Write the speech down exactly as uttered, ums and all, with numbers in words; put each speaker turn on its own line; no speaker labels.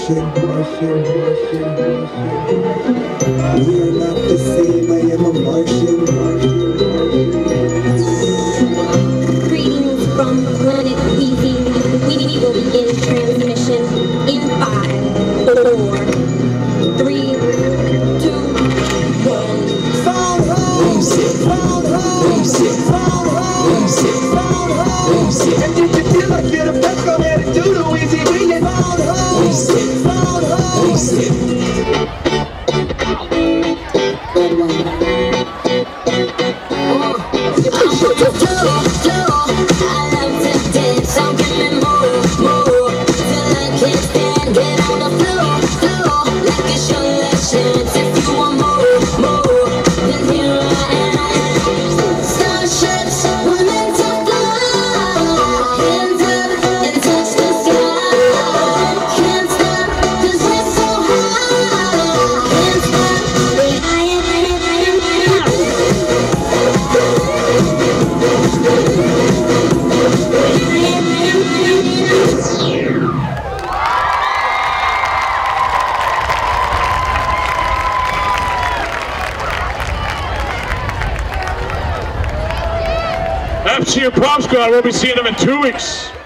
Martian, Martian, Martian, Martian. We are not the same, I am a Martian, Martian, Martian.
Greetings from planet Easy. We will begin transmission in five, four, three, two, one.
Sound high! Sound high! Sound high! Sound high! And did you feel like you're the best? Go ahead and do the Weezy Weezy. Sound high! Sound high! Good one.
F C and Pop Squad, we'll be seeing them in two weeks.